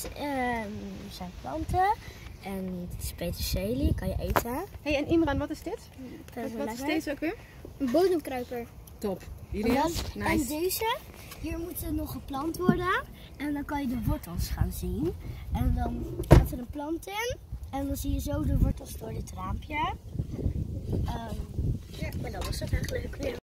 zijn planten. En dit is peterselie, kan je eten. Hey, en Imran, wat is dit? Wat is deze ook weer? Een bodemkruiper. Top. Jullie? En deze, hier moet nog geplant worden. En dan kan je de wortels gaan zien. En dan gaat er een plant in. En dan zie je zo de wortels door dit raampje. Ja, maar dat was het eigenlijk weer.